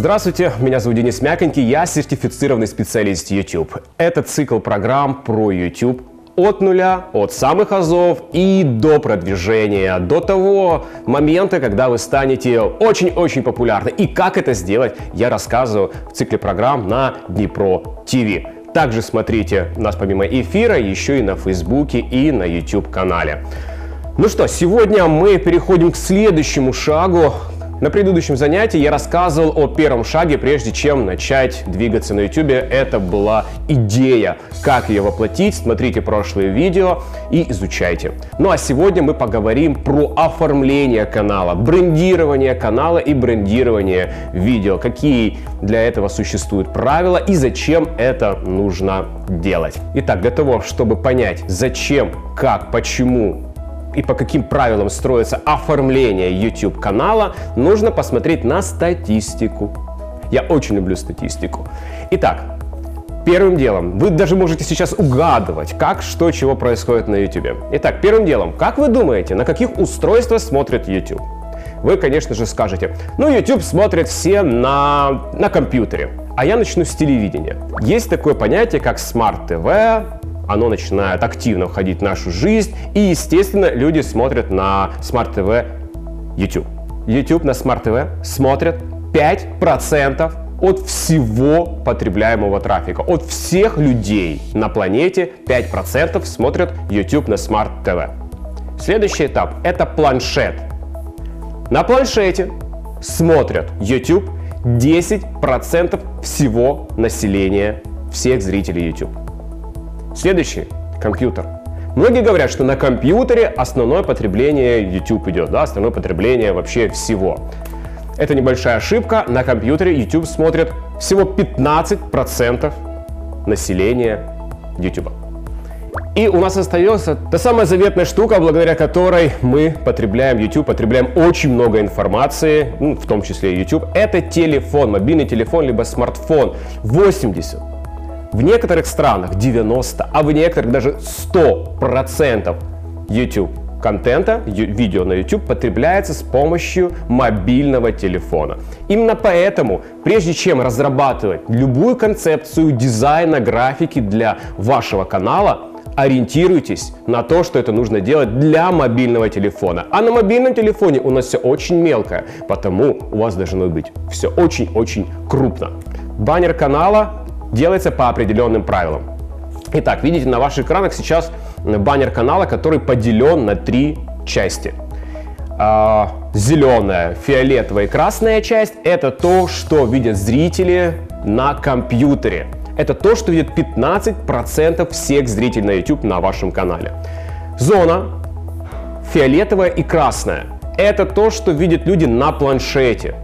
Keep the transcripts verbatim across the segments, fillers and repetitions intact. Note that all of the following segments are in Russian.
Здравствуйте, меня зовут Денис Мяконький, я сертифицированный специалист YouTube. Это цикл программ про YouTube от нуля, от самых азов и до продвижения, до того момента, когда вы станете очень-очень популярны. И как это сделать, я рассказываю в цикле программ на Днепро ти ви. Также смотрите нас помимо эфира еще и на Фейсбуке и на YouTube канале. Ну что, сегодня мы переходим к следующему шагу. На предыдущем занятии я рассказывал о первом шаге, прежде чем начать двигаться на YouTube. Это была идея, как ее воплотить. Смотрите прошлые видео и изучайте. Ну а сегодня мы поговорим про оформление канала, брендирование канала и брендирование видео. Какие для этого существуют правила и зачем это нужно делать. Итак, для того, чтобы понять, зачем, как, почему и по каким правилам строится оформление YouTube канала, нужно посмотреть на статистику. Я очень люблю статистику. Итак, первым делом, вы даже можете сейчас угадывать, как, что, чего происходит на YouTube. Итак, первым делом, как вы думаете, на каких устройствах смотрит YouTube? Вы, конечно же, скажете, ну, YouTube смотрят все на, на компьютере. А я начну с телевидения. Есть такое понятие, как Smart ти ви. Оно начинает активно входить в нашу жизнь, и, естественно, люди смотрят на Smart ти ви YouTube. YouTube на Smart ти ви смотрят пять процентов от всего потребляемого трафика. От всех людей на планете пять процентов смотрят YouTube на Smart ти ви. Следующий этап – это планшет. На планшете смотрят YouTube десять процентов всего населения, всех зрителей YouTube. Следующий – компьютер. Многие говорят, что на компьютере основное потребление YouTube идет, да, основное потребление вообще всего. Это небольшая ошибка. На компьютере YouTube смотрят всего пятнадцать процентов населения YouTube. И у нас остается та самая заветная штука, благодаря которой мы потребляем YouTube, потребляем очень много информации, ну, в том числе YouTube. Это телефон, мобильный телефон, либо смартфон. восемьдесят. В некоторых странах девяносто, а в некоторых даже сто процентов YouTube контента, видео на YouTube потребляется с помощью мобильного телефона. Именно поэтому, прежде чем разрабатывать любую концепцию дизайна, графики для вашего канала, ориентируйтесь на то, что это нужно делать для мобильного телефона. А на мобильном телефоне у нас все очень мелкое, потому у вас должно быть все очень-очень крупно. Баннер канала делается по определенным правилам. Итак, видите на ваших экранах сейчас баннер канала, который поделен на три части. А, зеленая, фиолетовая и красная часть – это то, что видят зрители на компьютере. Это то, что видят пятнадцать процентов всех зрителей на YouTube на вашем канале. Зона фиолетовая и красная – это то, что видят люди на планшете.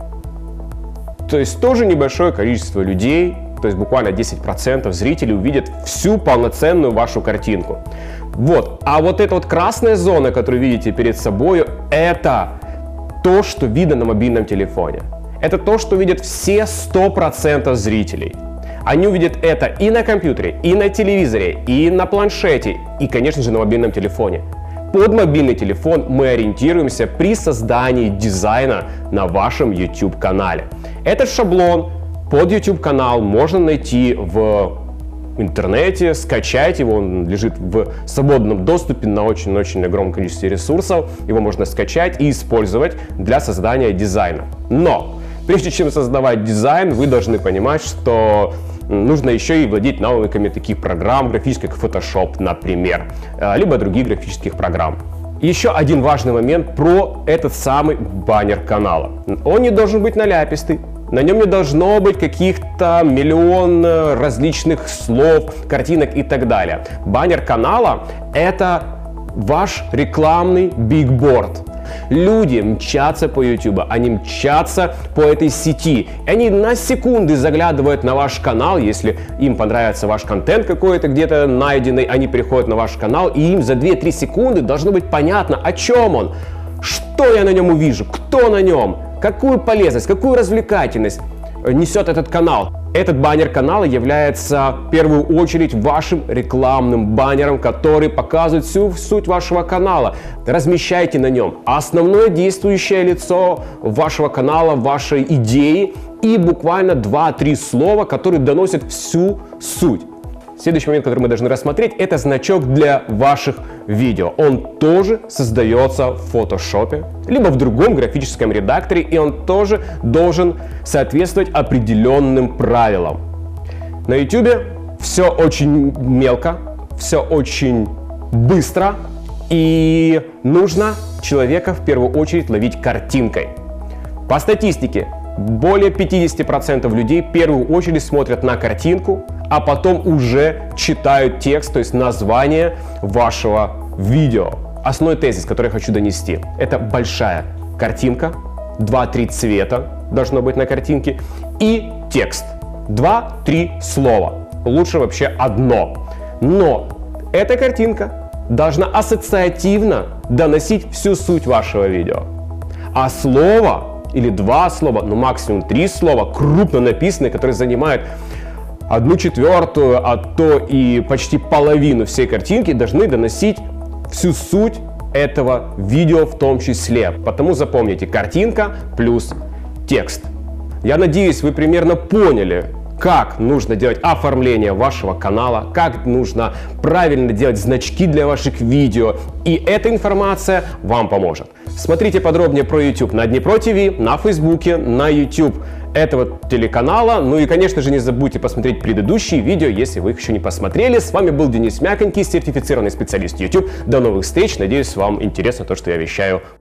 То есть тоже небольшое количество людей, то есть буквально десять процентов зрителей увидят всю полноценную вашу картинку. Вот. А вот эта вот красная зона, которую видите перед собой, это то, что видно на мобильном телефоне. Это то, что видят все сто процентов зрителей. Они увидят это и на компьютере, и на телевизоре, и на планшете, и, конечно же, на мобильном телефоне. Под мобильный телефон мы ориентируемся при создании дизайна на вашем YouTube-канале. Этот шаблон под YouTube-канал можно найти в интернете, скачать его, он лежит в свободном доступе на очень-очень огромном количестве ресурсов. Его можно скачать и использовать для создания дизайна. Но прежде чем создавать дизайн, вы должны понимать, что нужно еще и владеть навыками таких программ, графических, как Photoshop, например, либо других графических программ. Еще один важный момент про этот самый баннер канала. Он не должен быть наляпистый. На нем не должно быть каких-то миллион различных слов, картинок и так далее. Баннер канала – это ваш рекламный бигборд. Люди мчатся по YouTube, они мчатся по этой сети. Они на секунды заглядывают на ваш канал, если им понравится ваш контент какой-то где-то найденный, они приходят на ваш канал, и им за две-три секунды должно быть понятно, о чем он, что я на нем увижу, кто на нем, какую полезность, какую развлекательность, несет этот канал. Этот баннер канала является в первую очередь вашим рекламным баннером, который показывает всю суть вашего канала. Размещайте на нем основное действующее лицо вашего канала, вашей идеи и буквально два-три слова, которые доносят всю суть. Следующий момент, который мы должны рассмотреть, это значок для ваших видео. Он тоже создается в фотошопе, либо в другом графическом редакторе, и он тоже должен соответствовать определенным правилам. На YouTube все очень мелко, все очень быстро, и нужно человека в первую очередь ловить картинкой. По статистике, более пятидесяти процентов людей в первую очередь смотрят на картинку, а потом уже читают текст, то есть название вашего видео. Основной тезис, который я хочу донести, это большая картинка, два-три цвета должно быть на картинке, и текст, два-три слова, лучше вообще одно. Но эта картинка должна ассоциативно доносить всю суть вашего видео. А слово или два слова, ну максимум три слова, крупно написанные, которые занимают одну четвертую, а то и почти половину всей картинки, должны доносить всю суть этого видео в том числе. Потому запомните: картинка плюс текст. Я надеюсь, вы примерно поняли, как нужно делать оформление вашего канала, как нужно правильно делать значки для ваших видео. И эта информация вам поможет. Смотрите подробнее про YouTube на Днепро ТВ, на Фейсбуке, на YouTube этого телеканала. Ну и, конечно же, не забудьте посмотреть предыдущие видео, если вы их еще не посмотрели. С вами был Денис Мяконький, сертифицированный специалист YouTube. До новых встреч. Надеюсь, вам интересно то, что я вещаю